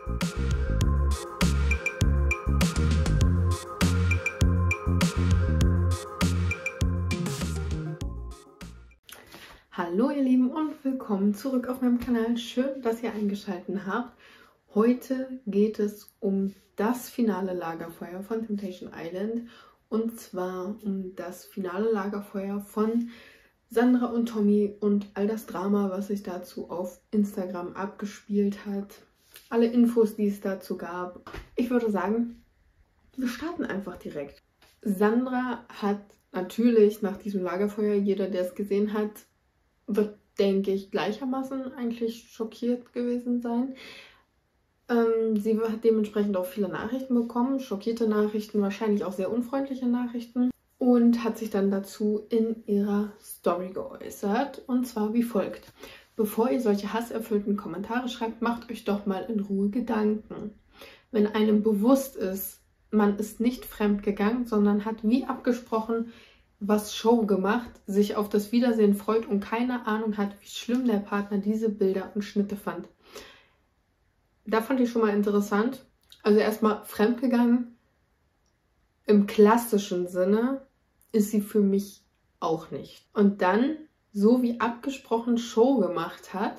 Hallo ihr Lieben und willkommen zurück auf meinem Kanal. Schön, dass ihr eingeschaltet habt. Heute geht es um das finale Lagerfeuer von Temptation Island. Und zwar um das finale Lagerfeuer von Sandra und Tommy und all das Drama, was sich dazu auf Instagram abgespielt hat. Alle Infos, die es dazu gab. Ich würde sagen, wir starten einfach direkt. Sandra hat natürlich nach diesem Lagerfeuer, jeder, der es gesehen hat, wird, denke ich, gleichermaßen eigentlich schockiert gewesen sein. Sie hat dementsprechend auch viele Nachrichten bekommen, schockierte Nachrichten, wahrscheinlich auch sehr unfreundliche Nachrichten und hat sich dann dazu in ihrer Story geäußert und zwar wie folgt. Bevor ihr solche hasserfüllten Kommentare schreibt, macht euch doch mal in Ruhe Gedanken. Wenn einem bewusst ist, man ist nicht fremd gegangen, sondern hat wie abgesprochen was Show gemacht, sich auf das Wiedersehen freut und keine Ahnung hat, wie schlimm der Partner diese Bilder und Schnitte fand. Da fand ich schon mal interessant. Also erstmal fremdgegangen. Im klassischen Sinne ist sie für mich auch nicht. Und dann, so wie abgesprochen Show gemacht hat.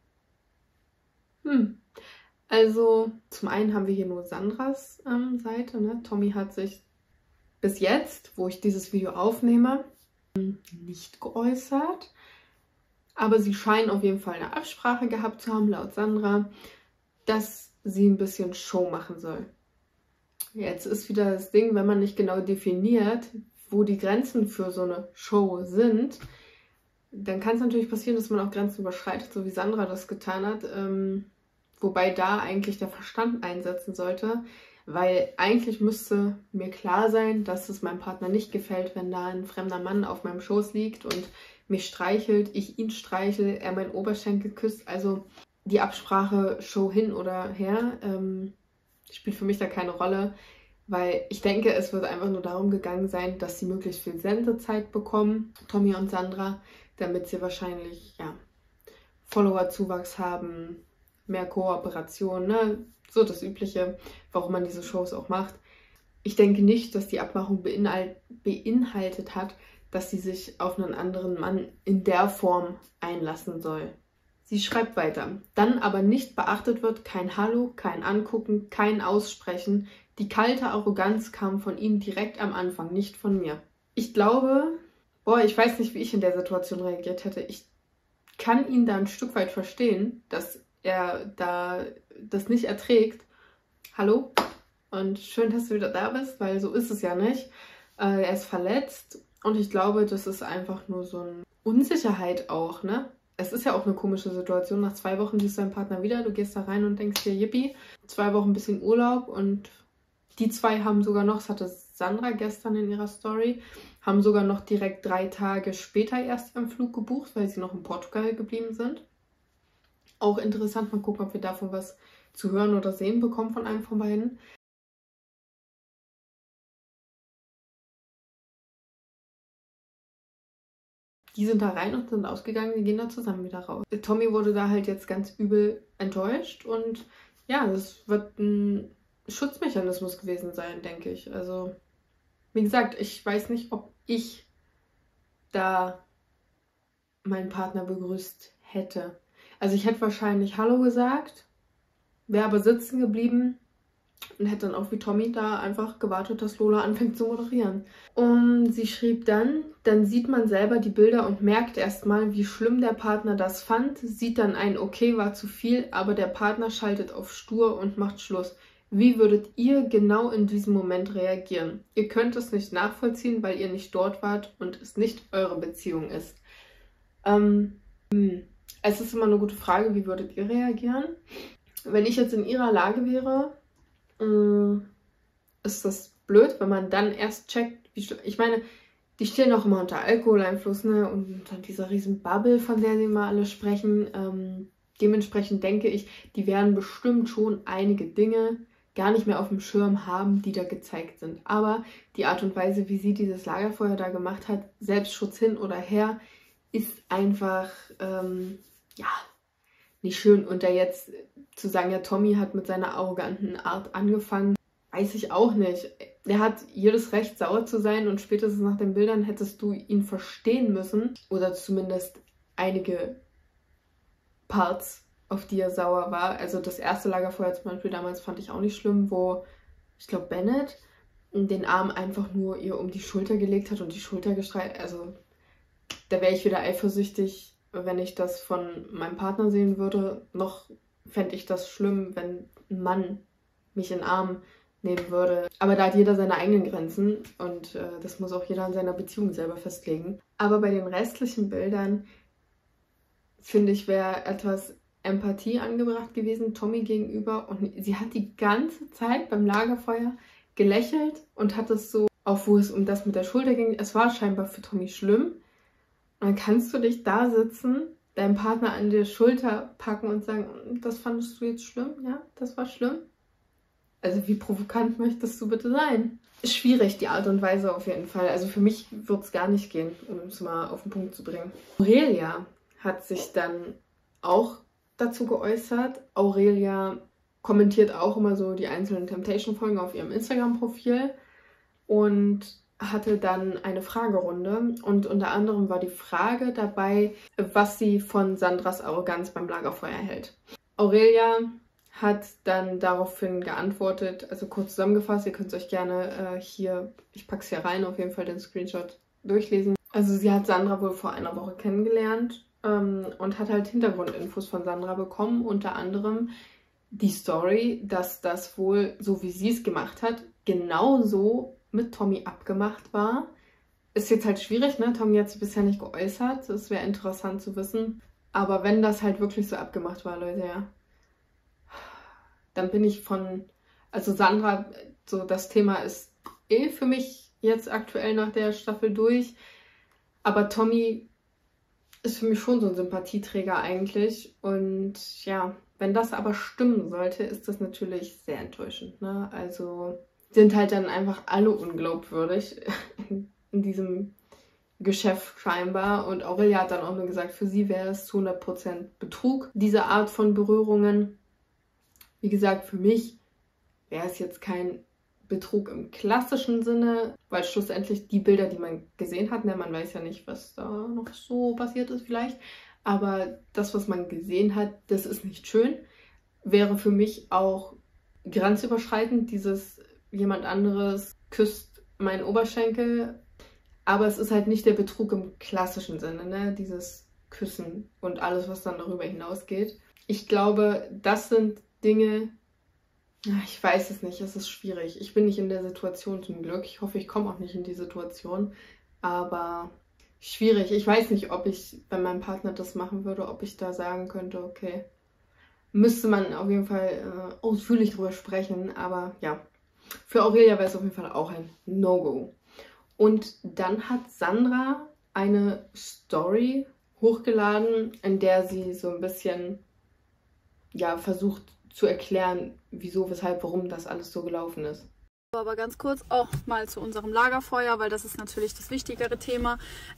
Also zum einen haben wir hier nur Sandras Seite. Ne? Tommy hat sich bis jetzt, wo ich dieses Video aufnehme, nicht geäußert. Aber sie scheinen auf jeden Fall eine Absprache gehabt zu haben, laut Sandra, dass sie ein bisschen Show machen soll. Jetzt ist wieder das Ding, wenn man nicht genau definiert, wo die Grenzen für so eine Show sind, dann kann es natürlich passieren, dass man auch Grenzen überschreitet, so wie Sandra das getan hat. Wobei da eigentlich der Verstand einsetzen sollte. Weil eigentlich müsste mir klar sein, dass es meinem Partner nicht gefällt, wenn da ein fremder Mann auf meinem Schoß liegt und mich streichelt, ich ihn streichel, er meinen Oberschenkel küsst. Also die Absprache Show hin oder her spielt für mich da keine Rolle, weil ich denke, es wird einfach nur darum gegangen sein, dass sie möglichst viel Sendezeit bekommen, Tommy und Sandra, damit sie wahrscheinlich Follower-Zuwachs haben, mehr Kooperation, ne? So das Übliche, warum man diese Shows auch macht. Ich denke nicht, dass die Abmachung beinhaltet hat, dass sie sich auf einen anderen Mann in der Form einlassen soll. Sie schreibt weiter. Dann aber nicht beachtet wird, kein Hallo, kein Angucken, kein Aussprechen. Die kalte Arroganz kam von ihm direkt am Anfang, nicht von mir. Ich glaube, ich weiß nicht, wie ich in der Situation reagiert hätte. Ich kann ihn da ein Stück weit verstehen, dass er da das nicht erträgt. Hallo und schön, dass du wieder da bist, weil so ist es ja nicht. Er ist verletzt und ich glaube, das ist einfach nur so eine Unsicherheit auch, ne? Es ist ja auch eine komische Situation. Nach 2 Wochen siehst du deinen Partner wieder, du gehst da rein und denkst dir, yippie, 2 Wochen ein bisschen Urlaub und die 2 haben sogar noch, das hatte Sandra gestern in ihrer Story, haben sogar noch direkt 3 Tage später erst ihren Flug gebucht, weil sie noch in Portugal geblieben sind. Auch interessant, mal gucken, ob wir davon was zu hören oder sehen bekommen von einem von beiden. Die sind da rein und sind ausgegangen, die gehen da zusammen wieder raus. Tommy wurde da halt jetzt ganz übel enttäuscht und ja, das wird ein Schutzmechanismus gewesen sein, denke ich. Also, wie gesagt, ich weiß nicht, ob ich da meinen Partner begrüßt hätte. Also ich hätte wahrscheinlich Hallo gesagt, wäre aber sitzen geblieben und hätte dann auch wie Tommy da einfach gewartet, dass Lola anfängt zu moderieren. Und sie schrieb dann sieht man selber die Bilder und merkt erstmal, wie schlimm der Partner das fand, sieht dann ein, okay, war zu viel, aber der Partner schaltet auf stur und macht Schluss. Wie würdet ihr genau in diesem Moment reagieren? Ihr könnt es nicht nachvollziehen, weil ihr nicht dort wart und es nicht eure Beziehung ist. Es ist immer eine gute Frage, wie würdet ihr reagieren? Wenn ich jetzt in ihrer Lage wäre, ist das blöd, wenn man dann erst checkt, ich meine, die stehen auch immer unter Alkoholeinfluss, ne? Und unter dieser riesen Bubble, von der sie immer alle sprechen. Dementsprechend denke ich, die werden bestimmt schon einige Dinge gar nicht mehr auf dem Schirm haben, die da gezeigt sind. Aber die Art und Weise, wie sie dieses Lagerfeuer da gemacht hat, Selbstschutz hin oder her, ist einfach, nicht schön. Und da jetzt zu sagen, ja, Tommy hat mit seiner arroganten Art angefangen, weiß ich auch nicht. Er hat jedes Recht, sauer zu sein, und spätestens nach den Bildern hättest du ihn verstehen müssen. Oder zumindest einige Parts, auf die er sauer war. Also das erste Lagerfeuer zum Beispiel damals fand ich auch nicht schlimm, wo, ich glaube, Bennett den Arm einfach nur ihr um die Schulter gelegt hat und die Schulter gestreichelt. Also da wäre ich wieder eifersüchtig, wenn ich das von meinem Partner sehen würde. Noch fände ich das schlimm, wenn ein Mann mich in den Arm nehmen würde. Aber da hat jeder seine eigenen Grenzen, und das muss auch jeder in seiner Beziehung selber festlegen. Aber bei den restlichen Bildern, finde ich, wäre etwas Empathie angebracht gewesen, Tommy gegenüber. Und sie hat die ganze Zeit beim Lagerfeuer gelächelt und hat es so, auch wo es um das mit der Schulter ging, es war scheinbar für Tommy schlimm. Und dann kannst du dich da sitzen, deinen Partner an die Schulter packen und sagen, das fandest du jetzt schlimm? Ja, das war schlimm? Also wie provokant möchtest du bitte sein? Schwierig, die Art und Weise auf jeden Fall. Also für mich wird es gar nicht gehen, um es mal auf den Punkt zu bringen. Aurelia hat sich dann auch dazu geäußert. Aurelia kommentiert auch immer so die einzelnen Temptation-Folgen auf ihrem Instagram-Profil und hatte dann eine Fragerunde. Und unter anderem war die Frage dabei, was sie von Sandras Arroganz beim Lagerfeuer hält. Aurelia hat dann daraufhin geantwortet, also kurz zusammengefasst, ihr könnt es euch gerne hier, ich packe es hier rein, auf jeden Fall den Screenshot durchlesen. Also sie hat Sandra wohl vor einer Woche kennengelernt und hat halt Hintergrundinfos von Sandra bekommen, unter anderem die Story, dass das wohl, so wie sie es gemacht hat, genauso mit Tommy abgemacht war. Ist jetzt halt schwierig, ne? Tommy hat sich bisher nicht geäußert, das wäre interessant zu wissen. Aber wenn das halt wirklich so abgemacht war, Leute, ja, dann bin ich von, also Sandra, so das Thema ist für mich jetzt aktuell nach der Staffel durch. Aber Tommy ist für mich schon so ein Sympathieträger eigentlich. Und ja, wenn das aber stimmen sollte, ist das natürlich sehr enttäuschend, ne? Also sind halt dann einfach alle unglaubwürdig in diesem Geschäft scheinbar. Und Aurelia hat dann auch nur gesagt, für sie wäre es zu 100% Betrug, diese Art von Berührungen. Wie gesagt, für mich wäre es jetzt kein Betrug im klassischen Sinne, weil schlussendlich die Bilder, die man gesehen hat, ne, man weiß ja nicht, was da noch so passiert ist vielleicht, aber das, was man gesehen hat, das ist nicht schön. Wäre für mich auch grenzüberschreitend, dieses jemand anderes küsst meinen Oberschenkel, aber es ist halt nicht der Betrug im klassischen Sinne, ne, dieses Küssen und alles, was dann darüber hinausgeht. Ich glaube, das sind Dinge, ich weiß es nicht, es ist schwierig. Ich bin nicht in der Situation zum Glück. Ich hoffe, ich komme auch nicht in die Situation. Aber schwierig. Ich weiß nicht, ob ich, wenn mein Partner das machen würde, ob ich da sagen könnte, okay, müsste man auf jeden Fall ausführlich drüber sprechen. Aber ja, für Aurelia wäre es auf jeden Fall auch ein No-Go. Und dann hat Sandra eine Story hochgeladen, in der sie so ein bisschen versucht zu erklären, wieso, weshalb, warum das alles so gelaufen ist. Aber ganz kurz auch mal zu unserem Lagerfeuer, weil das ist natürlich das wichtigere Thema.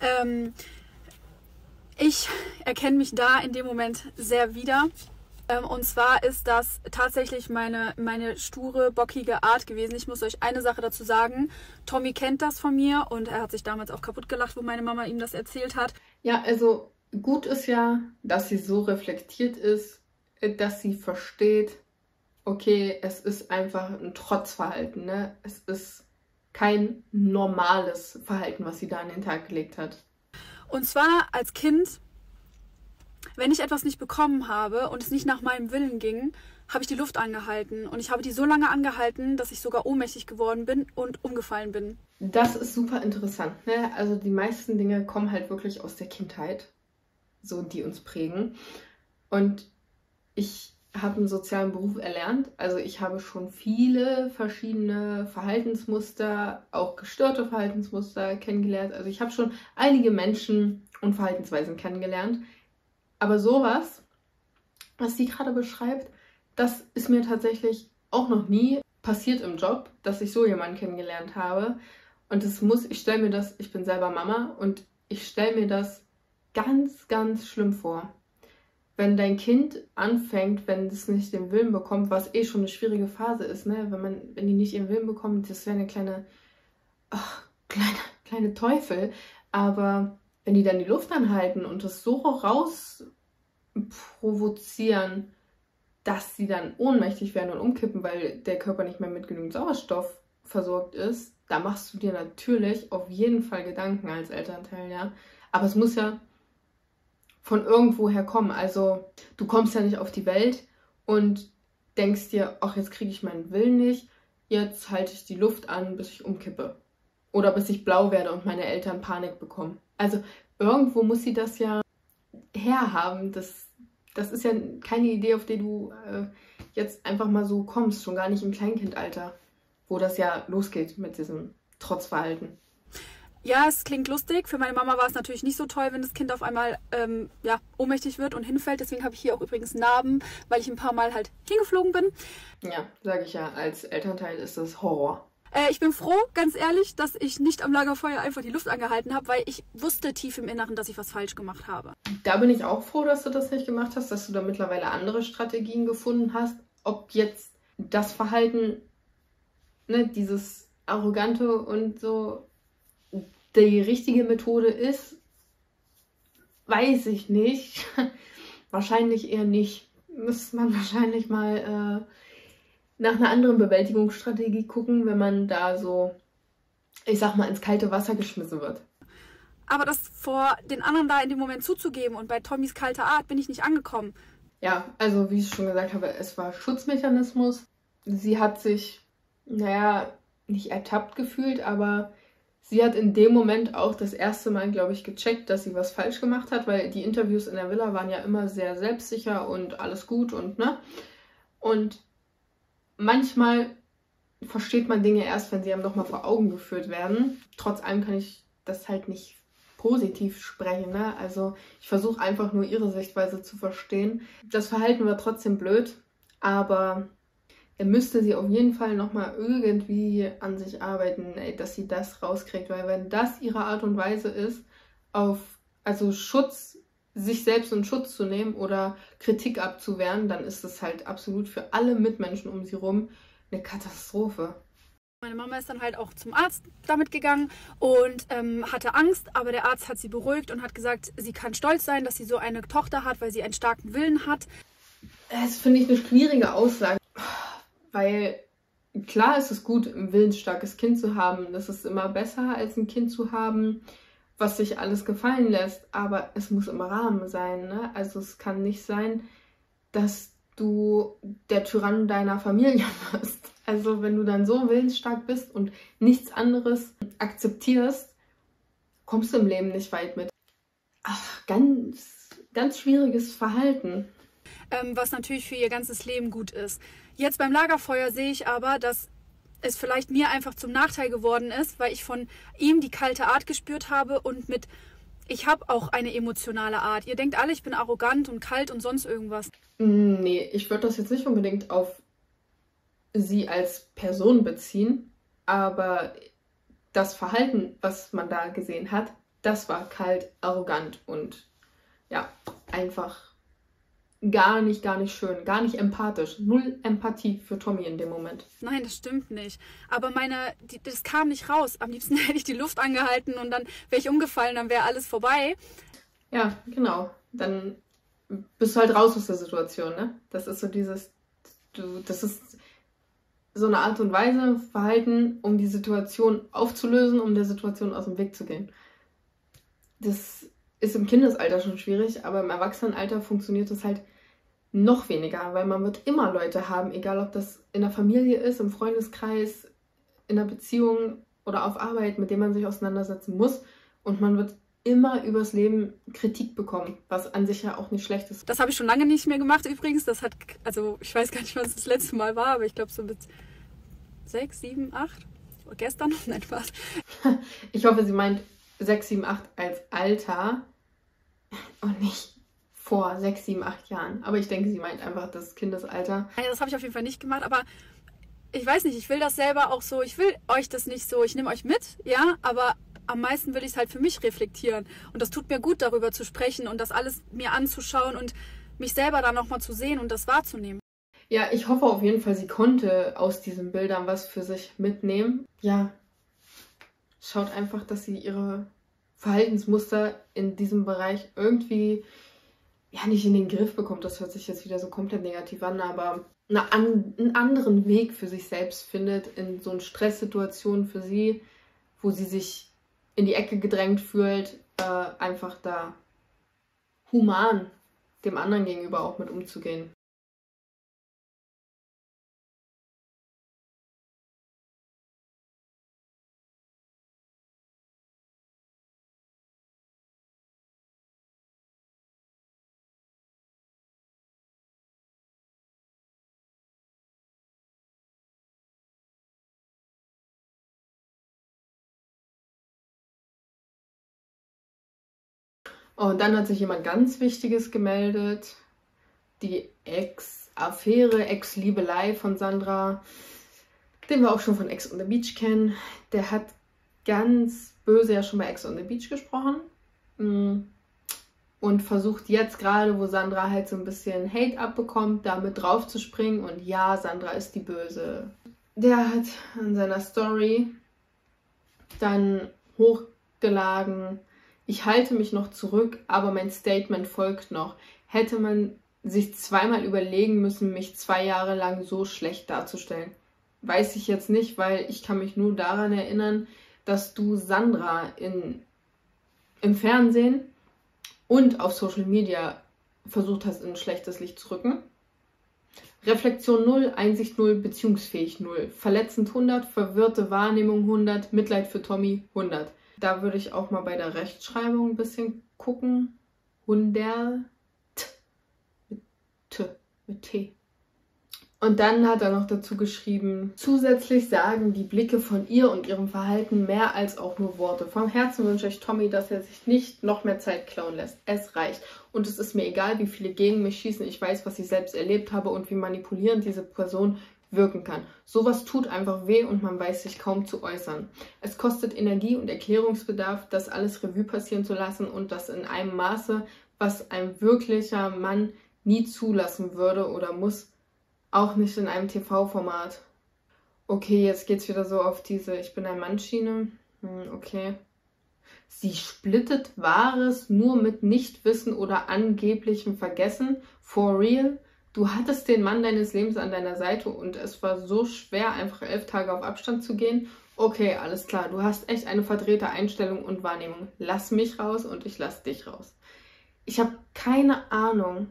Ich erkenne mich da in dem Moment sehr wieder. Und zwar ist das tatsächlich meine sture, bockige Art gewesen. Ich muss euch eine Sache dazu sagen. Tommy kennt das von mir und er hat sich damals auch kaputt gelacht, wo meine Mama ihm das erzählt hat. Ja, also gut ist ja, dass sie so reflektiert ist, dass sie versteht, okay, es ist einfach ein Trotzverhalten, ne? Es ist kein normales Verhalten, was sie da an den Tag gelegt hat. Und zwar als Kind, wenn ich etwas nicht bekommen habe und es nicht nach meinem Willen ging, habe ich die Luft angehalten. Und ich habe die so lange angehalten, dass ich sogar ohnmächtig geworden bin und umgefallen bin. Das ist super interessant, ne? Also die meisten Dinge kommen halt wirklich aus der Kindheit, so die uns prägen. Und ich habe einen sozialen Beruf erlernt. Also ich habe schon viele verschiedene Verhaltensmuster, auch gestörte Verhaltensmuster kennengelernt. Also ich habe schon einige Menschen und Verhaltensweisen kennengelernt. Aber sowas, was sie gerade beschreibt, das ist mir tatsächlich auch noch nie passiert im Job, dass ich so jemanden kennengelernt habe. Und ich bin selber Mama und ich stelle mir das ganz, ganz schlimm vor. wenn dein Kind anfängt, wenn es nicht den Willen bekommt, was eh schon eine schwierige Phase ist, ne? Wenn die nicht ihren Willen bekommen, das wäre eine kleine Teufel. Aber wenn die dann die Luft anhalten und das so raus provozieren, dass sie dann ohnmächtig werden und umkippen, weil der Körper nicht mehr mit genügend Sauerstoff versorgt ist, da machst du dir natürlich auf jeden Fall Gedanken als Elternteil, ja. Aber es muss ja von irgendwoher kommen. Also du kommst ja nicht auf die Welt und denkst dir, ach, jetzt kriege ich meinen Willen nicht, jetzt halte ich die Luft an, bis ich umkippe. Oder bis ich blau werde und meine Eltern Panik bekommen. Also irgendwo muss sie das ja herhaben. Das ist ja keine Idee, auf die du jetzt einfach mal so kommst, schon gar nicht im Kleinkindalter, wo das ja losgeht mit diesem Trotzverhalten. Ja, es klingt lustig. Für meine Mama war es natürlich nicht so toll, wenn das Kind auf einmal ohnmächtig wird und hinfällt. Deswegen habe ich hier auch übrigens Narben, weil ich ein paar Mal halt hingeflogen bin. Ja, sage ich ja, als Elternteil ist das Horror. Ich bin froh, ganz ehrlich, dass ich nicht am Lagerfeuer einfach die Luft angehalten habe, weil ich wusste tief im Inneren, dass ich was falsch gemacht habe. Da bin ich auch froh, dass du das nicht gemacht hast, dass du da mittlerweile andere Strategien gefunden hast. Ob jetzt das Verhalten, ne, dieses Arrogante und so die richtige Methode ist, weiß ich nicht. Wahrscheinlich eher nicht. Müsste man wahrscheinlich mal nach einer anderen Bewältigungsstrategie gucken, wenn man da so, ich sag mal, ins kalte Wasser geschmissen wird. Aber das vor den anderen da in dem Moment zuzugeben und bei Tommys kalter Art bin ich nicht angekommen. Ja, also wie ich schon gesagt habe, es war Schutzmechanismus. Sie hat sich, nicht ertappt gefühlt, aber sie hat in dem Moment auch das erste Mal, glaube ich, gecheckt, dass sie was falsch gemacht hat, weil die Interviews in der Villa waren ja immer sehr selbstsicher und alles gut und ne. Und manchmal versteht man Dinge erst, wenn sie einem nochmal vor Augen geführt werden. Trotz allem kann ich das halt nicht positiv sprechen, ne? Also ich versuche einfach nur ihre Sichtweise zu verstehen. Das Verhalten war trotzdem blöd, aber er müsste sie auf jeden Fall nochmal irgendwie an sich arbeiten, dass sie das rauskriegt. Weil wenn das ihre Art und Weise ist, sich selbst in Schutz zu nehmen oder Kritik abzuwehren, dann ist das halt absolut für alle Mitmenschen um sie rum eine Katastrophe. Meine Mama ist dann halt auch zum Arzt damit gegangen und hatte Angst, aber der Arzt hat sie beruhigt und hat gesagt, sie kann stolz sein, dass sie so eine Tochter hat, weil sie einen starken Willen hat. Das finde ich eine schwierige Aussage, weil klar ist es gut, ein willensstarkes Kind zu haben. Das ist immer besser, als ein Kind zu haben, was sich alles gefallen lässt, aber es muss im Rahmen sein, ne? Also es kann nicht sein, dass du der Tyrann deiner Familie wirst. Also wenn du dann so willensstark bist und nichts anderes akzeptierst, kommst du im Leben nicht weit mit. Ach, ganz, ganz schwieriges Verhalten. Was natürlich für ihr ganzes Leben gut ist. Jetzt beim Lagerfeuer sehe ich aber, dass es vielleicht mir einfach zum Nachteil geworden ist, weil ich von ihm die kalte Art gespürt habe und ich habe auch eine emotionale Art. Ihr denkt alle, ich bin arrogant und kalt und sonst irgendwas. Nee, ich würde das jetzt nicht unbedingt auf sie als Person beziehen, aber das Verhalten, was man da gesehen hat, das war kalt, arrogant und ja, einfach gar nicht schön, gar nicht empathisch. Null Empathie für Tommy in dem Moment. Nein, das stimmt nicht. Aber das kam nicht raus. Am liebsten hätte ich die Luft angehalten und dann wäre ich umgefallen, dann wäre alles vorbei. Ja, genau. Dann bist du halt raus aus der Situation, ne? Das ist so das ist so eine Art und Weise, Verhalten, um die Situation aufzulösen, um der Situation aus dem Weg zu gehen. Das ist im Kindesalter schon schwierig, aber im Erwachsenenalter funktioniert das halt noch weniger, weil man wird immer Leute haben, egal ob das in der Familie ist, im Freundeskreis, in einer Beziehung oder auf Arbeit, mit denen man sich auseinandersetzen muss, und man wird immer übers Leben Kritik bekommen, was an sich ja auch nicht schlecht ist. Das habe ich schon lange nicht mehr gemacht übrigens. Ich weiß gar nicht, was das letzte Mal war, aber ich glaube so mit 6, 7, 8. Gestern? Nein, Spaß. Ich hoffe, sie meint 6, 7, 8 als Alter und nicht vor 6, 7, 8 Jahren. Aber ich denke, sie meint einfach das Kindesalter. Ja, das habe ich auf jeden Fall nicht gemacht, aber ich weiß nicht, ich will das selber auch so, ich will euch das nicht so, ich nehme euch mit, ja, aber am meisten will ich es halt für mich reflektieren. Und das tut mir gut, darüber zu sprechen und das alles mir anzuschauen und mich selber da nochmal zu sehen und das wahrzunehmen. Ja, ich hoffe auf jeden Fall, sie konnte aus diesen Bildern was für sich mitnehmen. Ja, schaut einfach, dass sie ihre Verhaltensmuster in diesem Bereich irgendwie, ja, nicht in den Griff bekommt. Das hört sich jetzt wieder so komplett negativ an, aber einen anderen Weg für sich selbst findet in so einer Stresssituation für sie, wo sie sich in die Ecke gedrängt fühlt, einfach da human dem anderen gegenüber auch mit umzugehen. Und dann hat sich jemand ganz Wichtiges gemeldet. Die Ex-Affäre, Ex-Liebelei von Sandra, den wir auch schon von Ex on the Beach kennen. Der hat ganz böse ja schon bei Ex on the Beach gesprochen. Und versucht jetzt gerade, wo Sandra halt so ein bisschen Hate abbekommt, da mit drauf zu springen. Und ja, Sandra ist die Böse. Der hat in seiner Story dann hochgeladen: Ich halte mich noch zurück, aber mein Statement folgt noch. Hätte man sich zweimal überlegen müssen, mich 2 Jahre lang so schlecht darzustellen. Weiß ich jetzt nicht, weil ich kann mich nur daran erinnern, dass du Sandra im Fernsehen und auf Social Media versucht hast, in ein schlechtes Licht zu rücken. Reflexion 0, Einsicht 0, beziehungsfähig 0. Verletzend 100, verwirrte Wahrnehmung 100, Mitleid für Tommy 100. Da würde ich auch mal bei der Rechtschreibung ein bisschen gucken. 100 mit T. Und dann hat er noch dazu geschrieben: Zusätzlich sagen die Blicke von ihr und ihrem Verhalten mehr als auch nur Worte. Vom Herzen wünsche ich Tommy, dass er sich nicht noch mehr Zeit klauen lässt. Es reicht. Und es ist mir egal, wie viele gegen mich schießen. Ich weiß, was ich selbst erlebt habe und wie manipulierend diese Person wirken kann. Sowas tut einfach weh und man weiß sich kaum zu äußern. Es kostet Energie und Erklärungsbedarf, das alles Revue passieren zu lassen und das in einem Maße, was ein wirklicher Mann nie zulassen würde oder muss, auch nicht in einem TV-Format. Okay, jetzt geht's wieder so auf diese Ich bin ein Mann-Schiene. Okay. Sie splittet Wahres nur mit Nichtwissen oder angeblichem Vergessen. For real? Du hattest den Mann deines Lebens an deiner Seite und es war so schwer, einfach 11 Tage auf Abstand zu gehen. Okay, alles klar. Du hast echt eine verdrehte Einstellung und Wahrnehmung. Lass mich raus und ich lass dich raus. Ich habe keine Ahnung,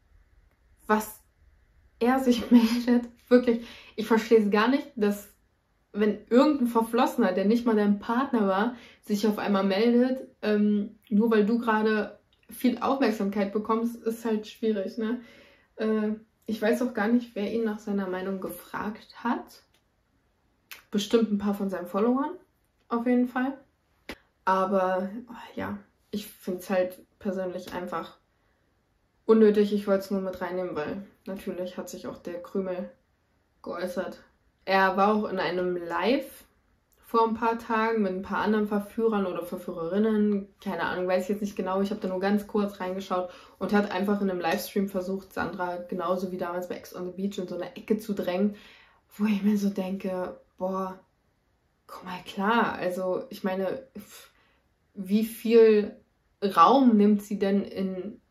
was er sich meldet. Wirklich, ich verstehe es gar nicht, dass wenn irgendein Verflossener, der nicht mal dein Partner war, sich auf einmal meldet, nur weil du gerade viel Aufmerksamkeit bekommst, ist halt schwierig, ne? Ich weiß auch gar nicht, wer ihn nach seiner Meinung gefragt hat. Bestimmt ein paar von seinen Followern, auf jeden Fall. Aber ja, ich finde es halt persönlich einfach unnötig. Ich wollte es nur mit reinnehmen, weil natürlich hat sich auch der Krümel geäußert. Er war auch in einem Live vor ein paar Tagen mit ein paar anderen Verführern oder Verführerinnen. Keine Ahnung, weiß ich jetzt nicht genau. Ich habe da nur ganz kurz reingeschaut und hat einfach in einem Livestream versucht, Sandra genauso wie damals bei Ex on the Beach in so eine Ecke zu drängen, wo ich mir so denke, boah, komm mal klar. Also ich meine, wie viel Raum nimmt sie denn in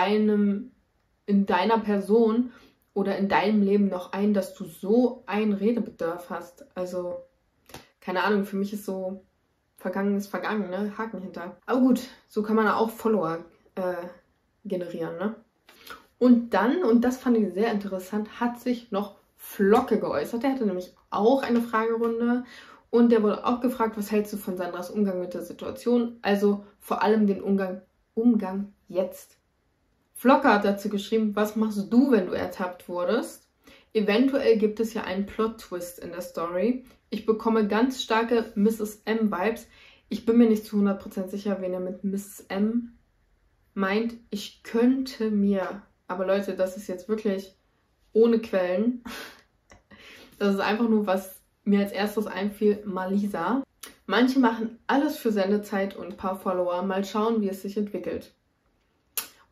deiner Person oder in deinem Leben noch ein, dass du so einen Redebedarf hast? Also, keine Ahnung, für mich ist so Vergangenes vergangen, ne? Haken hinter. Aber gut, so kann man auch Follower generieren, ne? Und dann, und das fand ich sehr interessant, hat sich noch Flocke geäußert. Der hatte nämlich auch eine Fragerunde und der wurde auch gefragt, was hältst du von Sandras Umgang mit der Situation? Also vor allem den Umgang jetzt. Flocke hat dazu geschrieben: Was machst du, wenn du ertappt wurdest? Eventuell gibt es ja einen Plot-Twist in der Story. Ich bekomme ganz starke Mrs. M-Vibes. Ich bin mir nicht zu 100% sicher, wen er mit Mrs. M meint. Ich könnte mir, aber Leute, das ist jetzt wirklich ohne Quellen. Das ist einfach nur, was mir als erstes einfiel, Malisa. Manche machen alles für Sendezeit und ein paar Follower. Mal schauen, wie es sich entwickelt.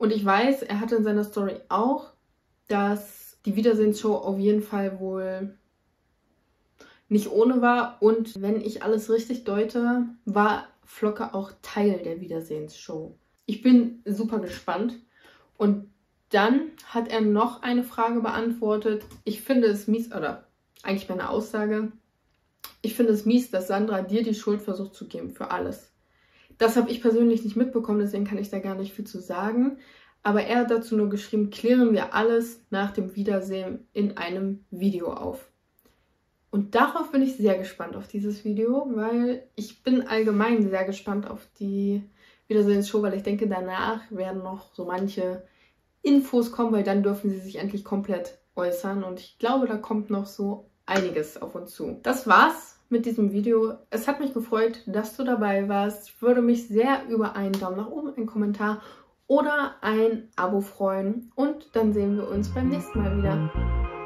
Und ich weiß, er hatte in seiner Story auch, dass die Wiedersehensshow auf jeden Fall wohl nicht ohne war. Und wenn ich alles richtig deute, war Flocke auch Teil der Wiedersehensshow. Ich bin super gespannt. Und dann hat er noch eine Frage beantwortet. Ich finde es mies, oder eigentlich meine Aussage, ich finde es mies, dass Sandra dir die Schuld versucht zu geben für alles. Das habe ich persönlich nicht mitbekommen, deswegen kann ich da gar nicht viel zu sagen. Aber er hat dazu nur geschrieben, klären wir alles nach dem Wiedersehen in einem Video auf. Und darauf bin ich sehr gespannt auf dieses Video, weil ich bin allgemein sehr gespannt auf die Wiedersehensshow, weil ich denke, danach werden noch so manche Infos kommen, weil dann dürfen sie sich endlich komplett äußern. Und ich glaube, da kommt noch so einiges auf uns zu. Das war's mit diesem Video. Es hat mich gefreut, dass du dabei warst. Ich würde mich sehr über einen Daumen nach oben, einen Kommentar oder ein Abo freuen. Und dann sehen wir uns beim nächsten Mal wieder.